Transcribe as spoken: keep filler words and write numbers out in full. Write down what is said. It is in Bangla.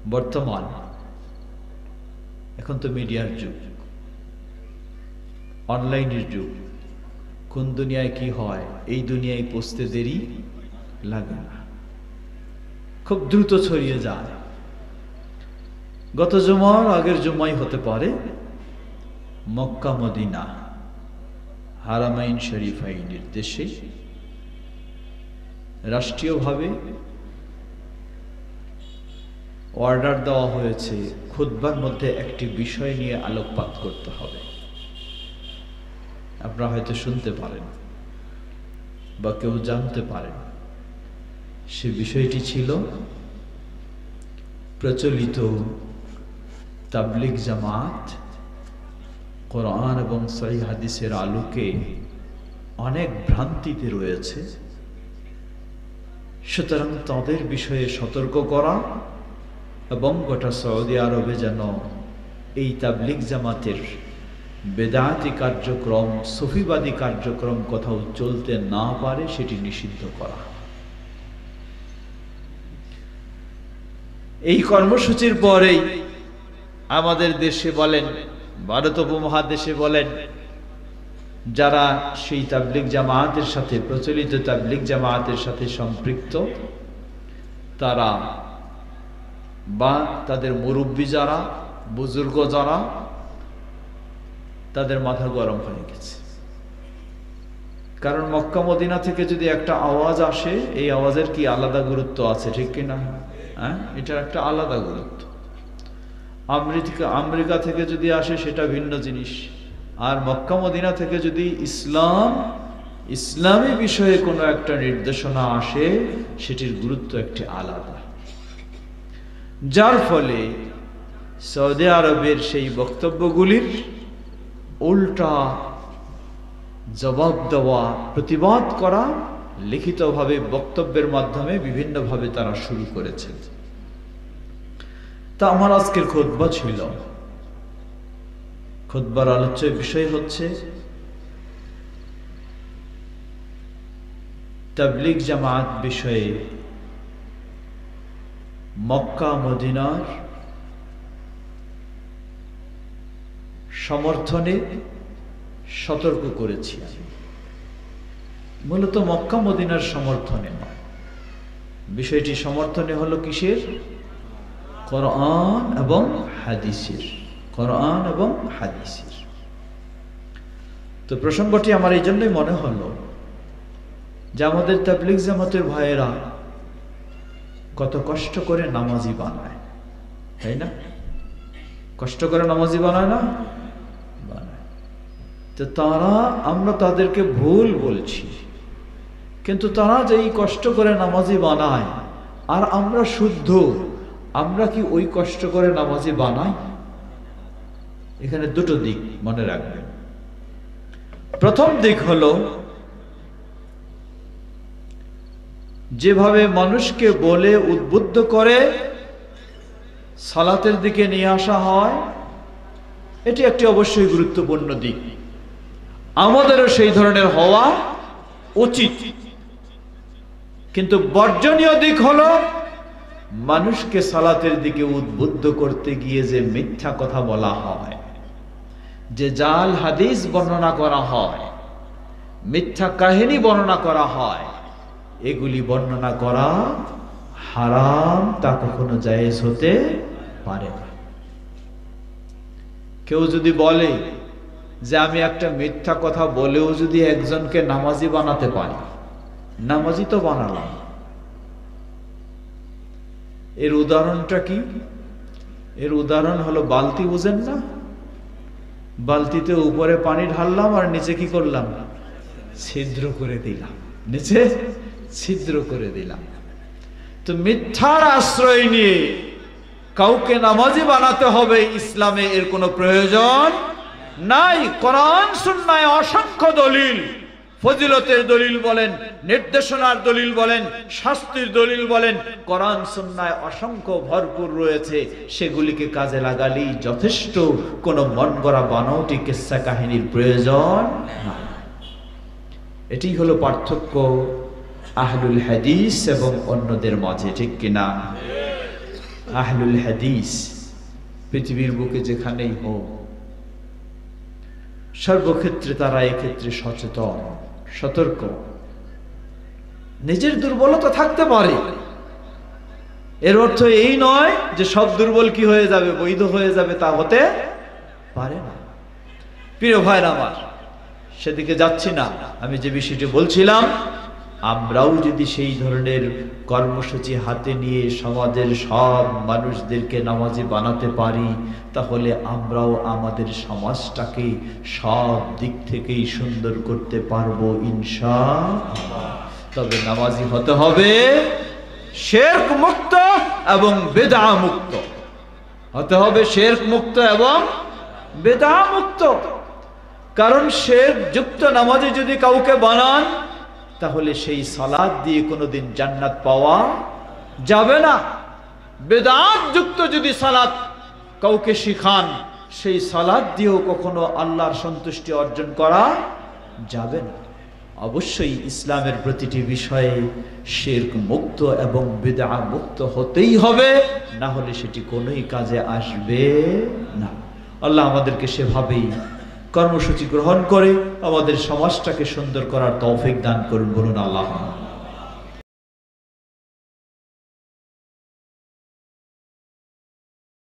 বর্তমান এখন তো মিডিয়ার যুগ, অনলাইনের যুগ। কোন দুনিয়ায় কি হয় এই দুনিয়ায় পৌঁছতে দেরি লাগে না, খুব দ্রুত ছড়িয়ে যায়। গত জুমার আগের জুমাই হতে পারে, মক্কা মদিনা হারামাইন শরীফাইনের দেশে রাষ্ট্রীয়ভাবে অর্ডার দেওয়া হয়েছে খুতবার মধ্যে একটি বিষয় নিয়ে আলোকপাত করতে হবে। আপনারা হয়তো শুনতে পারেন বা কেউ জানতে পারেন। সে বিষয়টি ছিল প্রচলিত তাবলিগ জামাত কোরআন এবং সহিহ হাদিসের আলোকে অনেক ভ্রান্তিতে রয়েছে, সুতরাং তাদের বিষয়ে সতর্ক করা এবং গোটা সৌদি আরবে যেন এই তাবলিগ জামাতের বেদাতি কার্যক্রম, সুফিবাদী কার্যক্রম কোথাও চলতে না পারে সেটি নিষিদ্ধ করা। এই কর্মসূচির পরেই আমাদের দেশে বলেন, ভারত উপমহাদেশে বলেন, যারা সেই তাবলিগ জামাতের সাথে, প্রচলিত তাবলিগ জামাতের সাথে সম্পৃক্ত, তারা বা তাদের মুরব্বী যারা, বুজুর্গ যারা, তাদের মাথা গরম হয়ে গেছে। কারণ মক্কা মদিনা থেকে যদি একটা আওয়াজ আসে, এই আওয়াজের কি আলাদা গুরুত্ব আছে, ঠিক কিনা? হ্যাঁ, এটার একটা আলাদা গুরুত্ব। আমেরিকা আমেরিকা থেকে যদি আসে সেটা ভিন্ন জিনিস, আর মক্কা মদিনা থেকে যদি ইসলাম, ইসলামী বিষয়ে কোনো একটা নির্দেশনা আসে, সেটির গুরুত্ব একটি আলাদা। যার ফলে সৌদি আরবের সেই বক্তব্যগুলির উল্টা জবাব দেওয়া, প্রতিবাদ করা লিখিতভাবে বক্তব্যের মাধ্যমে বিভিন্নভাবে তারা শুরু করেছে। তা আমার আজকের খুতবা ছিল, খুতবার আলোচ্য বিষয় হচ্ছে তাবলিগ জামাত বিষয়ে মক্কা মদিনার সমর্থনে সতর্ক করেছি। মূলত মক্কা মদিনার সমর্থনে নয়, বিষয়টি সমর্থনে হলো কিসের? কোরআন এবং হাদিসের, কোরআন এবং হাদিসের। তো প্রসঙ্গটি আমার এই জন্যই মনে হলো যে আমাদের তাবলিগ জামাতের ভাইয়েরা কত কষ্ট করে নামাজি বানায়, তাই না? কষ্ট করে নামাজি বানায় না? বানায়। তো তারা, আমরা তাদেরকে ভুল বলছি, কিন্তু তারা যেই কষ্ট করে নামাজি বানায় আর আমরা শুদ্ধ, আমরা কি ওই কষ্ট করে নামাজি বানাই? এখানে দুটো দিক মনে রাখবেন। প্রথম দিক হলো, যেভাবে মানুষকে বলে উদ্বুদ্ধ করে সালাতের দিকে নিয়ে আসা হয়, এটি একটি অবশ্যই গুরুত্বপূর্ণ দিক, আমাদেরও সেই ধরনের হওয়া উচিত। কিন্তু বর্জনীয় দিক হলো মানুষকে সালাতের দিকে উদ্বুদ্ধ করতে গিয়ে যে মিথ্যা কথা বলা হয়, যে জাল হাদিস বর্ণনা করা হয়, মিথ্যা কাহিনী বর্ণনা করা হয়, এগুলি বর্ণনা করা হারাম, তা কখনো জায়েজ হতে পারে না। কেউ যদি বলে যে আমি একটা মিথ্যা কথা বলেও যদি একজনকে নামাজি বানাতে পারি, নামাজি তো বানালাম। এর উদাহরণটা কি? এর উদাহরণ হলো বালতি, বুঝেন না? বালতিতে উপরে পানি ঢাললাম আর নিচে কি করলাম? ছিদ্র করে দিলাম, নিচে ছিদ্র করে দিলাম। তো মিথ্যার আশ্রয় নিয়ে কাউকে নামাজি বানাতে হবে ইসলামে, এর কোনো প্রয়োজন নাই। কোরআন সুন্নাহয় অসংখ্য দলিল, ফজিলতের দলিল বলেন, নির্দেশনার দলিল বলেন, শাস্তির দলিল বলেন, কোরআন সুন্নাহয় অসংখ্য ভরপুর রয়েছে। সেগুলিকে কাজে লাগালেই যথেষ্ট, কোনো মন গড়া বানাওটি কিস্সা কাহিনীর প্রয়োজন না। এটি হলো পার্থক্য আহলুল হাদিস এবং অন্যদের মাঝে, ঠিক কিনা? আহলুল হাদিস পৃথিবীর বুকে যেখানেই হোক, সর্বক্ষেত্রে তারা এক্ষেত্রে সচেতন, সতর্ক। নিজের দুর্বলতা থাকতে পারে, এর অর্থ এই নয় যে সব দুর্বল কি হয়ে যাবে, বৈধ হয়ে যাবে, তা হতে পারে না। প্রিয় ভাইরা আমার, সেদিকে যাচ্ছি না। আমি যে বিষয়টি বলছিলাম, আমরাও যদি সেই ধরনের কর্মসূচি হাতে নিয়ে সমাজের সব মানুষদেরকে নামাজি বানাতে পারি, তাহলে আমরাও আমাদের সমাজটাকে সব দিক থেকেই সুন্দর করতে পারবো ইনশাআল্লাহ। তবে নামাজি হতে হবে শিরক মুক্ত এবং বিদআ মুক্ত হতে হবে, শিরক মুক্ত এবং বিদআ মুক্ত। কারণ শিরক যুক্ত নামাজি যদি কাউকে বানান, তাহলে সেই সালাত দিয়ে কোনোদিন জান্নাত পাওয়া যাবে না। বিদআত যুক্ত যদি সালাত কাউকে শিখান, সেই সালাত দিয়েও কখনো আল্লাহর সন্তুষ্টি অর্জন করা যাবে না। অবশ্যই ইসলামের প্রতিটি বিষয়ে শিরক মুক্ত এবং বিদআ মুক্ত হতেই হবে, না হলে সেটি কোনোই কাজে আসবে না। আল্লাহ আমাদেরকে সেভাবেই কর্মসূচি গ্রহণ করে আমাদের সমাজটাকে সুন্দর করার তৌফিক দান করুন, বলুন আল্লাহ।